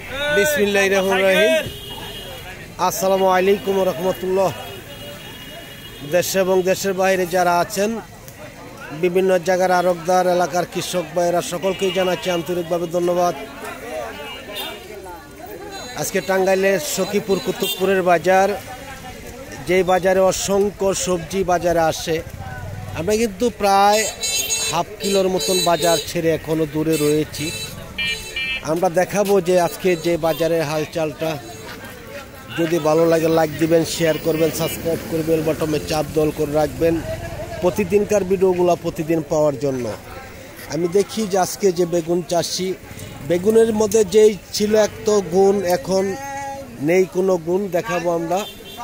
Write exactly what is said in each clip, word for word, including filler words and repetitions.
বিসমিল্লাহির রহমানির রহিম। আসসালামু আলাইকুম ওয়া রাহমাতুল্লাহ। দেশে এবং দেশের বাইরে যারা আছেন, বিভিন্ন জায়গার আড়তদার, এলাকার কৃষক ভাইয়েরা, সকলকেই জানাচ্ছি আন্তরিকভাবে ধন্যবাদ। আজকে টাঙ্গাইলের সখীপুর কুতুবপুরের বাজার, যেই বাজারে অসংখ্য সবজি বাজারে আসে। আমরা কিন্তু প্রায় হাফ কিলোর মতন বাজার ছেড়ে এখনো দূরে রয়েছি। আমরা দেখাবো যে আজকে যে বাজারের হালচালটা। যদি ভালো লাগে লাইক দিবেন, শেয়ার করবেন, সাবস্ক্রাইব করবেন, বটমে চাপ দল করে রাখবেন প্রতিদিনকার ভিডিওগুলো প্রতিদিন পাওয়ার জন্য। আমি দেখি যে আজকে যে বেগুন চাষি, বেগুনের মধ্যে যেই ছিল একটা গুণ, এখন নেই কোনো গুণ। দেখাবো আমরা।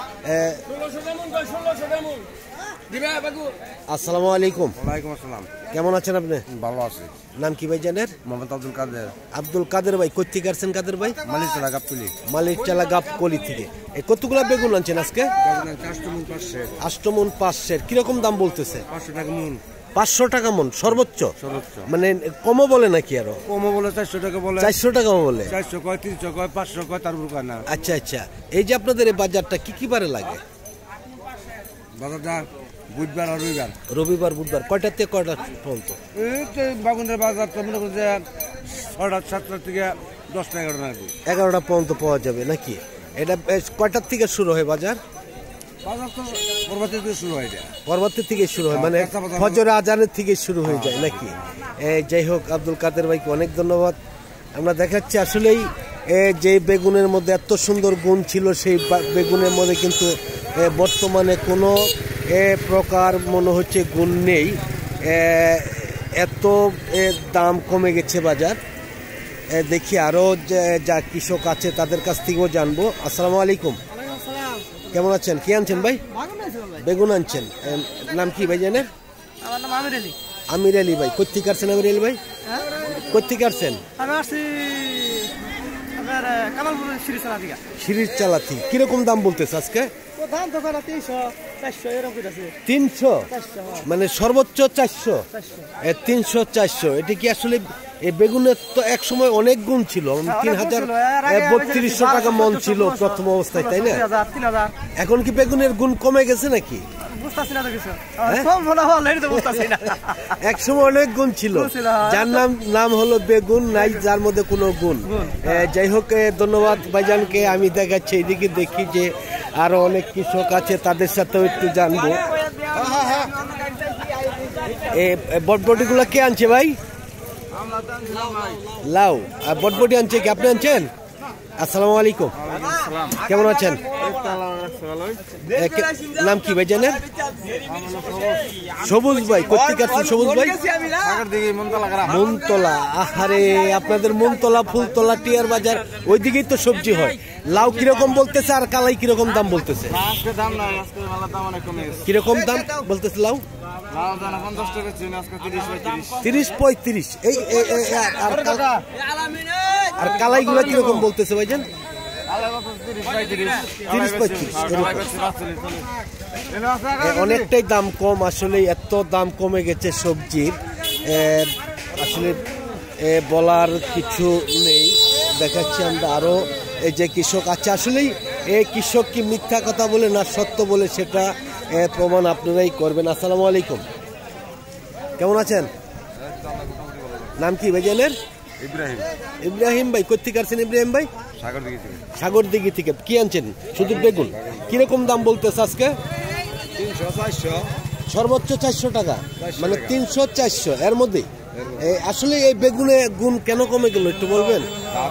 আসসালামু আলাইকুম। ওয়ালাইকুম আসসালাম। কেমন আছেন আপনি? ভালো আছি। নাম কি ভাই জানেন? মোহাম্মদ আব্দুল কাদের। আব্দুল কাদের ভাই, কই থেকে আসছেন কাদের ভাই? মালিক চালা গাবতলি। মালিক চালা গাবতলি থেকে। এই কতগুলা বেগুন আনছেন আজকে? আষ্টমন পাঁচশো। আষ্টমন পাঁচশের। কিরকম দাম বলতেছে? পাঁচশো টাকা মন। পাঁচশো টাকা মন সর্বোচ্চ? সর্বোচ্চ। মানে কমও বলে নাকি? আরো কমও বলে চারশো টাকা বলে। চারশো টাকা বলে? চারশো কয়, তিনশো কয়, পাঁচশো কয়, তারপর কয় না। আচ্ছা আচ্ছা। এই যে আপনাদের এই বাজারটা কি কি বারে লাগে? বাজারটা বুধবার আর রবিবার। রবিবার বুধবার। কয়টা থেকে কয়টা পর্যন্ত? এই তো বাগুনের বাজারটা মনে করছে ছটা সাতটা থেকে দশটা এগারোটা নাকি। এগারোটা পর্যন্ত পাওয়া যাবে নাকি? এটা কয়টার থেকে শুরু হয় বাজার? বাজার তো পরবর্তী থেকে শুরু হয়ে যায়। পরবর্তী থেকে শুরু হয়, মানে ফজর আজানের থেকে শুরু হয়ে যায় নাকি? যাই হোক, আব্দুল কাদের ভাইকে অনেক ধন্যবাদ। আমরা দেখাচ্ছি আসলেই যে বেগুনের মধ্যে এত সুন্দর গুণ ছিল, সেই বেগুনের মধ্যে কিন্তু বর্তমানে কোনো প্রকার মনে হচ্ছে গুণ নেই। এত দাম কমে গেছে বাজার। দেখি আরও যা কৃষক আছে তাদের কাছ থেকেও জানবো। আসসালামু আলাইকুম। কেমন আছেন? কি আনছেন ভাই? বেগুন আনছেন। নাম কি ভাই জানেন? আমির আলী ভাই। কোথেকে আসছেন আমির আলী ভাই? কোথেকে আসছেন? সিরিজ চালাতি। কিরকম দাম বলতেছে আজকে? তিনশো, মানে সর্বোচ্চ চারশো। তিনশো চারশো। এটা কি আসলে বেগুনের তো এক সময় অনেক গুণ ছিল, তিন হাজার বত্রিশশো টাকা মন ছিল প্রথম অবস্থায়, তাই না? এখন কি বেগুনের গুণ কমে গেছে নাকি? এক সময় অনেক গুণ ছিল, যার নাম নাম হলো বেগুন, নাই যার মধ্যে কোনো গুণ। যাই হোক, ধন্যবাদ ভাইজানকে। আমি দেখাচ্ছি এইদিকে, দেখি যে আরো অনেক কৃষক আছে, তাদের সাথেও একটু জানবো। বটবটি গুলা কে আনছে ভাই? লাউ। আর বটবটি আনছে কি? আপনি আনছেন? আসসালামু আলাইকুম। কেমন আছেন? নাম কি ভাই জানেন? সবুজ ভাই। কোথেকে আসছেন সবুজ ভাই? মুনতলা। আহারে, আপনাদের মুনতলা, ফুলতলা, টিয়ার বাজার ওই দিকেই তো সবজি হয়। লাউ কিরকম বলতেছে আর কালাই কিরকম দাম বলতেছে? কিরকম দাম বলতেছে লাউ? তিরিশ পঁয়ত্রিশ। এই আর কালাই গুলা কিরকম বলতেছে ভাইজান? তিরিশ পঁয়ত্রিশ। অনেকটাই দাম কম। আসলে এত দাম কমে গেছে সবজির, আসলে বলার কিছু নেই। দেখাচ্ছি আমরা আরো এই যে কৃষক আছে। আসলেই এই কৃষক কি মিথ্যা কথা বলে না সত্য বলে, সেটা প্রমাণ আপনারাই করবেন। আসসালামু আলাইকুম। কেমন আছেন? নাম কি ভাই জানেন? ইব্রাহিম। ইব্রাহিম ভাই। কোথেকে আসছেন ইব্রাহিম ভাই? সাগর দিঘি থেকে। কি আনছেন? শুধু বেগুন। কিরকম দাম বলতেছে আজকে? তিনশো চারশো। সর্বোচ্চ চারশো টাকা, মানে তিনশো চারশো এর মধ্যে। আসলে এই বেগুনে গুণ কেন কমে গেল একটু বলবেন?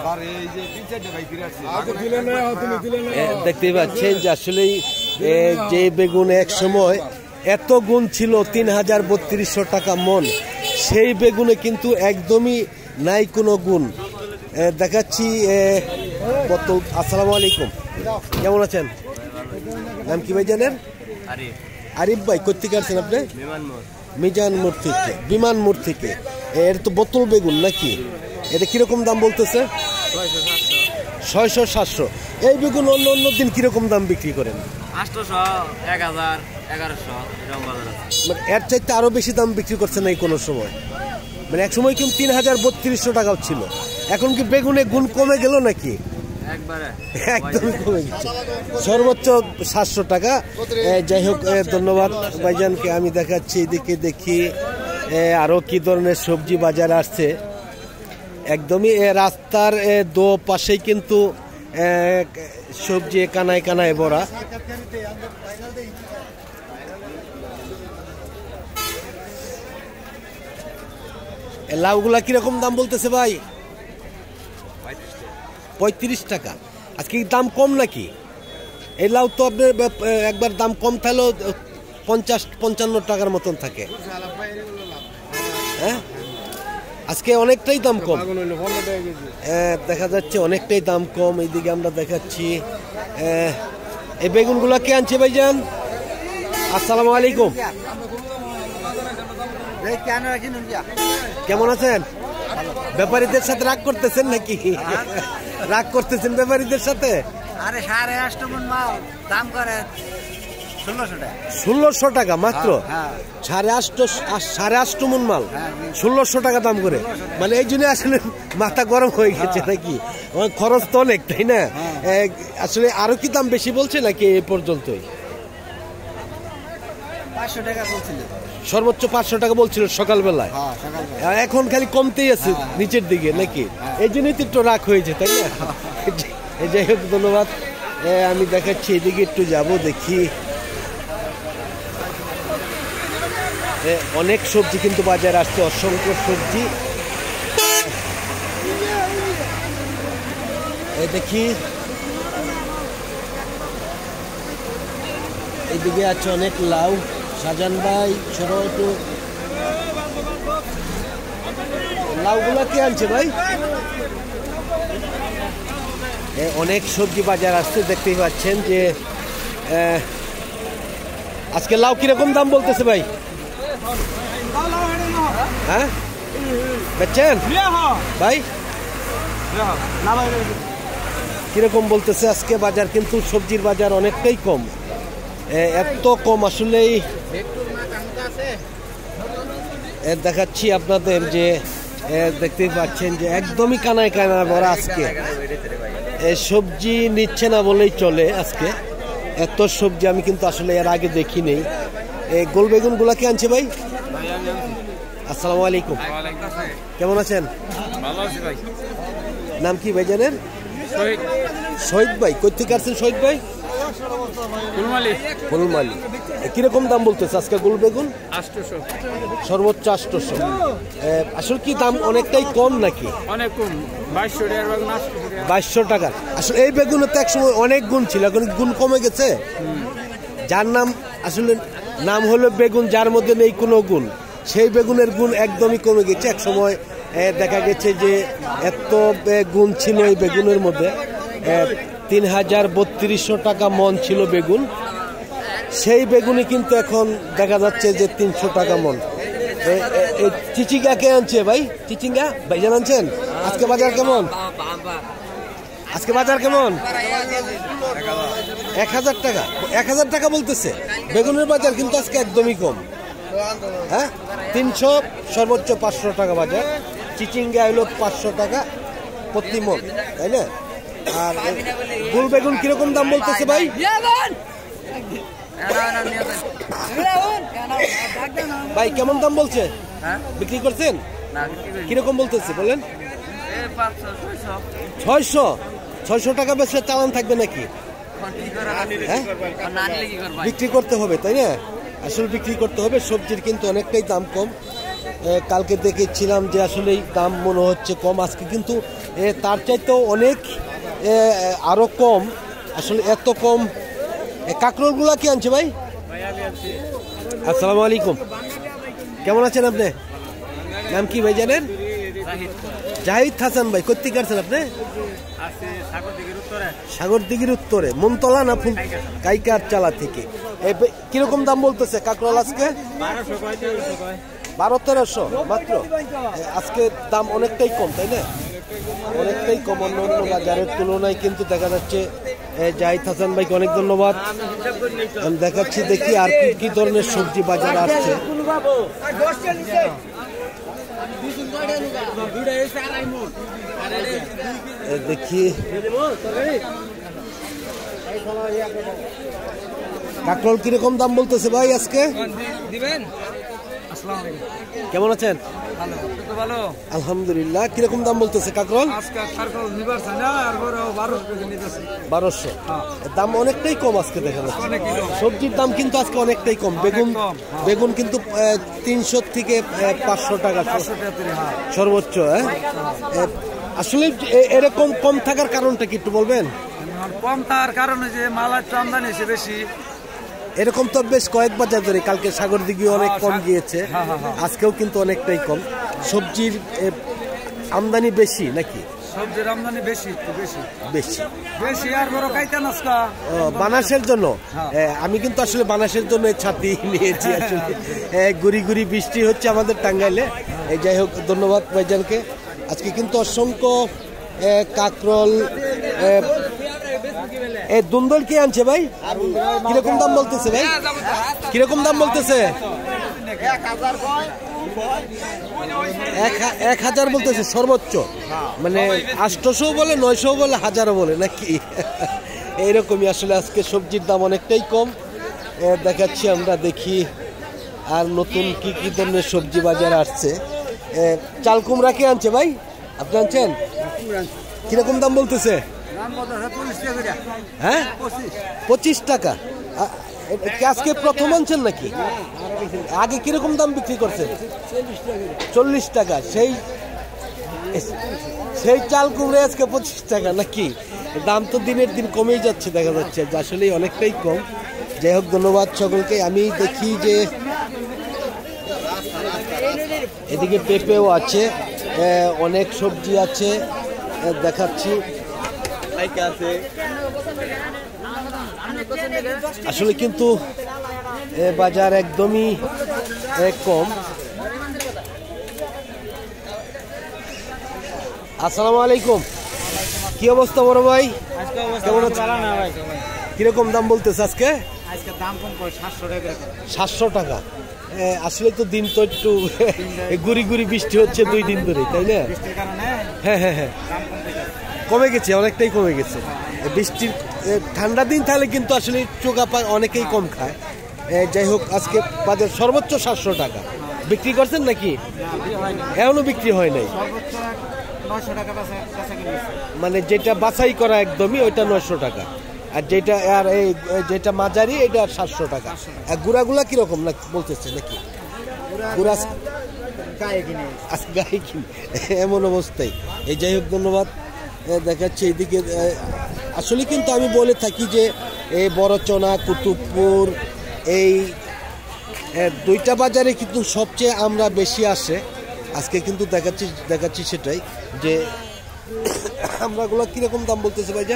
দেখতেই পাচ্ছেন যে আসলে যে বেগুন এক সময় এত গুণ ছিল, তিন হাজার বত্রিশশো টাকা মন, সেই বেগুনে কিন্তু একদমই নাই কোনো গুণ। দেখাচ্ছি বোতল। আসসালামু আলাইকুম। কেমন আছেন? নাম কি ভাই জানেন? আরিফ ভাই। কোথেকে আসছেন আপনি? মিজান মোড় থেকে। বিমান মোড় থেকে। এর তো বোতল বেগুন নাকি? এটা কিরকম দাম বলতেছে? ছয়শো সাতশো। এই বেগুন অন্য অন্য দিন কিরকম দাম বিক্রি করেন? এর চাইতে আরো বেশি দাম বিক্রি করছে না কোনো সময়? মানে এক সময় কিন্তু তিন হাজার বত্রিশশো টাকাও ছিল, এখন কি বেগুনে গুণ কমে গেল নাকি? একদমই কমে গেছে, সর্বোচ্চ সাতশো টাকা। যাই হোক, ধন্যবাদ ভাইজানকে। আমি দেখাচ্ছি এদিকে, দেখি আরো কি ধরনের সবজি বাজার আসছে। একদমই রাস্তার দো পাশেই কিন্তু সবজি কানায় কানায় ভরা। লাউগুলা কিরকম দাম বলতেছে ভাই? পঁয়ত্রিশ টাকা। আজকে দাম কম নাকি? এই লাউ তো আপনার একবার দাম কম থাকলেও পঞ্চাশ পঞ্চান্ন টাকার মতন থাকে। হ্যাঁ, আজকে অনেকটাই দাম কম দেখা যাচ্ছে, অনেকটাই দাম কম। এইদিকে আমরা দেখাচ্ছি এই বেগুনগুলা কে আনছে ভাইজান? আসসালামু আলাইকুম, কেমন আছেন? ব্যাপারীদের সাথে রাগ করতেছেন নাকি? রাগ করতেছেন ব্যাপারীদের সাথে? আরে সাড়ে আটশো মন মাল দাম করে ষোলোশো টাকা মাত্র। সাড়ে আটশো সাড়ে আটশো মন মাল ষোলোশো টাকা দাম করে, মানে এই জন্য আসলে মাথা গরম হয়ে গেছে নাকি? খরচ তো অনেক, তাই না? আসলে আরো কি দাম বেশি বলছে নাকি এই পর্যন্তই? পাঁচশো টাকা বলছিল, সর্বোচ্চ পাঁচশো টাকা বলছিল সকালবেলায়, এখন খালি কমতেই আছে নিচের দিকে নাকি? এই জন্যই তো একটু রাগ হয়েছে, তাই না? যাই হোক, ধন্যবাদ। আমি দেখাচ্ছি এদিকে একটু যাব, দেখি অনেক সবজি কিন্তু বাজারে আসছে, অসংখ্য সবজি। দেখি এইদিকে আছে অনেক লাউ। শাহজাহান ভাই, ছোট একটু লাউগুলা কে আনছে ভাই? অনেক সবজি বাজার আসছে, দেখতেই পাচ্ছেন যে আজকে লাউ কিরকম দাম বলতেছে ভাই? হ্যাঁ বেচছেন ভাই? কিরকম বলতেছে আজকে বাজার? কিন্তু সবজির বাজার অনেকটাই কম, এত কম আসলেই। দেখাচ্ছি আপনাদের যে দেখতেই পাচ্ছেন যে একদমই কানায় কানায় ভরা। আজকে সবজি নিচ্ছে না বলেই চলে, আজকে এত সবজি আমি কিন্তু আসলে এর আগে দেখি নেই। এই গোল বেগুন গুলা কে আনছে ভাই? আসসালামু আলাইকুম, কেমন আছেন? নাম কি ভাই জানেন? শহীদ ভাই। কই থেকে আসছেন শহীদ ভাই? ফুলমালি। কিরকম দাম বলতেছে আজকে গোল বেগুন? সর্বোচ্চ আটশোশো। আসলে কি দাম অনেকটাই কম নাকি? অনেক কম, বাইশশো টাকা। আসলে এই বেগুনের তো একসময় অনেক গুণ ছিল, এখন গুণ কমে গেছে। যার নাম আসলে নাম হলো বেগুন, যার মধ্যে নেই কোনো গুণ, সেই বেগুনের গুণ একদমই কমে গেছে। এক সময় দেখা গেছে যে এত গুণ ছিল এই বেগুনের মধ্যে, তিন হাজার বত্রিশশো টাকা মন ছিল বেগুন। সেই বেগুনই কিন্তু এখন দেখা যাচ্ছে যে তিনশো টাকা মন। চিচিঙ্গা কে আনছে ভাই? চিচিঙ্গা ভাইজান আনছেন? আজকে বাজার কেমন? আজকে বাজার কেমন? এক হাজার টাকা। এক হাজার টাকা বলতেছে বেগুনের বাজার, কিন্তু আজকে একদমই কম। হ্যাঁ, তিনশো সর্বোচ্চ পাঁচশো টাকা বাজার। চিচিঙ্গা হলো পাঁচশো টাকা প্রতি মন, তাই না? আর গোল বেগুন কিরকম দাম বলতেছে ভাই? ভাই কেমন দাম বলছে? বিক্রি করছেন? কিরকম বলতেছে বলেন? ছয়শো ছয়শো টাকা বেশি চালান থাকবে নাকি? হ্যাঁ, বিক্রি করতে হবে, তাই না? আসলে বিক্রি করতে হবে। সবজির কিন্তু অনেকটাই দাম কম। কালকে দেখেছিলাম যে আসলে দাম মনে হচ্ছে কম, আজকে কিন্তু তার চাইতেও অনেক আরো কম। আসলে এত কম। কাঁকরোল গুলা কি আনছে ভাই? আসসালামু আলাইকুম, কেমন আছেন আপনি? নাম কি ভাই জানেন? জাহিদ হাসান ভাই। কোথেকে আসছেন আপনি? সাগর দিঘির উত্তরে, মনতলা না ফুল কাইকার চালা থেকে। কিরকম দাম বলতেছে কাঁকরোল আজকে? বারো তেরোশো মাত্র। আজকে দাম অনেকটাই কম, তাই না? অনেকটাই কম অন্য অন্য বাজারের তুলনায়। কিন্তু দেখা যাচ্ছে জাহিদ হাসান ভাইকে অনেক ধন্যবাদ। আমি দেখাচ্ছি, দেখি আর কি কি ধরনের সবজি বাজারে আসছে। এ দেখি কাঁকরোল কিরকম দাম বলতেছে ভাই আজকে? কেমন আছেন? আলহামদুলিল্লাহ। কিরকম দাম বলতেছে কাঁকরোল? বারোশো। দাম অনেকটাই কম আজকে দেখা যাচ্ছে। সবজির দাম কিন্তু আজকে অনেকটাই কম। বেগুন বেগুন কিন্তু তিনশো থেকে পাঁচশো টাকা সর্বোচ্চ। হ্যাঁ, আসলে এরকম কম থাকার কারণটা কি একটু বলবেন? কম থাকার কারণে যে মাল একটু আমদানি এসে বেশি। এরকম তো বেশ কয়েক বাজার ধরে, কালকে সাগর দিকে অনেক কম গিয়েছে, আজকেও কিন্তু অনেকটাই কম। সবজির আমদানি বেশি নাকি? সবজির আমদানি বেশি, একটু বেশি বেশি বেশি আর বড় খাইতে নস্কা বানাসের জন্য। আমি কিন্তু আসলে বানাসের জন্য ছাতি নিয়েছি। আসলে গুড়ি গুড়ি বৃষ্টি হচ্ছে আমাদের টাঙ্গাইলে। যাই হোক, ধন্যবাদ ভাইজানকে। আজকে কিন্তু অসংখ্য কাঁকরোল। এই দুন্দল কি আনছে ভাই? কিরকম দাম বলতেছে ভাই? কিরকম দাম বলতেছে? এক হাজার বলতেছে সর্বোচ্চ, মানে আটশোশো বলে, নয়শো বলে, হাজারও বলে নাকি? এইরকমই আসলে আজকে সবজির দাম অনেকটাই কম দেখাচ্ছি আমরা। দেখি আর নতুন কি কি ধরনের সবজি বাজারে আসছে। চাল কুমড়া কে আনছে ভাই? আপনি আনছেন? কিরকম দাম বলতেছে? হ্যাঁ, পঁচিশ টাকা। আজকে প্রথম আনছেন নাকি? আগে কিরকম দাম বিক্রি করছেন? চল্লিশ টাকা। সেই সেই চাল কুমড়ে আজকে পঁচিশ টাকা নাকি? দাম তো দিনের দিন কমেই যাচ্ছে দেখা যাচ্ছে, আসলে অনেকটাই কম। যাই হোক, ধন্যবাদ সকলকে। আমি দেখি যে এদিকে পেঁপেও আছে, অনেক সবজি আছে দেখাচ্ছি। আসলে কিন্তু বাজার একদমই কম। আসসালামু আলাইকুম। কি অবস্থা বড় ভাই? কেমন আছেন? কিরকম দাম বলতেছে আজকে? সাতশো টাকা। আসলে তো দিন তো একটু গুড়ি গুড়ি বৃষ্টি হচ্ছে দুই দিন ধরে, তাই না? হ্যাঁ হ্যাঁ হ্যাঁ, কমে গেছে, অনেকটাই কমে গেছে। বৃষ্টির ঠান্ডা দিন তাহলে কিন্তু আসলে চোখা পা অনেকেই কম খায়। যাই হোক, আজকে বাজার সর্বোচ্চ সাতশো টাকা। বিক্রি করছেন নাকি? এখনো বিক্রি হয় নাই, মানে যেটা বাছাই করা একদমই ওইটা নয়শো টাকা, আর যেটা আর এই যেটা মাঝারি এটা সাতশো টাকা। আর গুড়াগুলা কিরকম না বলতেছে নাকি? গুড়া গায়ে কিনে এমন অবস্থায়। এই যাই হোক, ধন্যবাদ। দেখাচ্ছে এইদিকে আসলে কিন্তু আমি বলে থাকি যে এই বড়চনা, কুতুবপুর, এই দুইটা বাজারে কিন্তু সবচেয়ে আমরা বেশি আসে। আজকে কিন্তু দেখাচ্ছি দেখাচ্ছি সেটাই যে আমরাগুলো কিরকম দাম বলতেছে ভাইজান?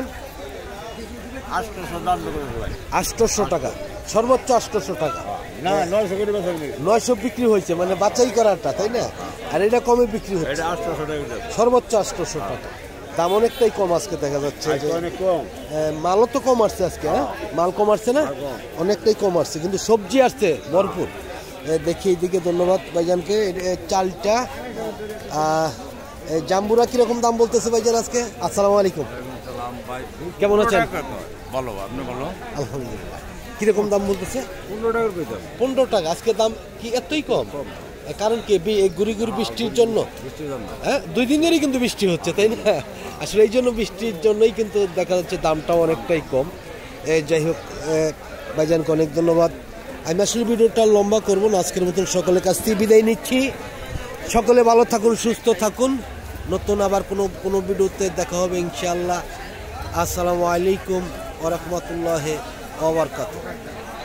আটশোশো টাকা সর্বোচ্চ, আটশোশো টাকা। নয়শো বিক্রি হয়েছে, মানে বাছাই করাটা, তাই না? আর এটা কমে বিক্রি হচ্ছে, সর্বোচ্চ আটশোশো টাকা। দাম অনেকটাই কম আজকে দেখা যাচ্ছে। মালও তো কম আসছে আজকে। হ্যাঁ, মাল কম আসছে না? অনেকটাই কম আসছে, কিন্তু সবজি আসছে ভরপুর। দেখি এইদিকে, ধন্যবাদ ভাইজানকে। চালটা জাম্বুরা কিরকম দাম বলতেছে ভাইজান আজকে? আসসালামু আলাইকুম, কেমন আছেন? ভালো, আপনি ভালো? আলহামদুলিল্লাহ। কিরকম দাম বলতেছে? পনেরো টাকা। পনেরো টাকা। আজকে দাম কি এতই কম? কারণ কি, গুড়ি গুড়ি বৃষ্টির জন্য? হ্যাঁ, দুই দিন ধরেই কিন্তু বৃষ্টি হচ্ছে, তাই না? আসলে এই জন্য, বৃষ্টির জন্যই কিন্তু দেখা যাচ্ছে দামটাও অনেকটাই কম। যাই হোক, ভাইজানকে অনেক ধন্যবাদ। আমি আসলে ভিডিওটা লম্বা করবো না, আজকের মতন সকলের কাছ থেকে বিদায় নিচ্ছি। সকলে ভালো থাকুন, সুস্থ থাকুন। নতুন আবার কোনো কোনো ভিডিওতে দেখা হবে ইনশাআল্লাহ। আসসালামু আলাইকুম ওয়া রাহমাতুল্লাহি ওয়া বারাকাতুহু।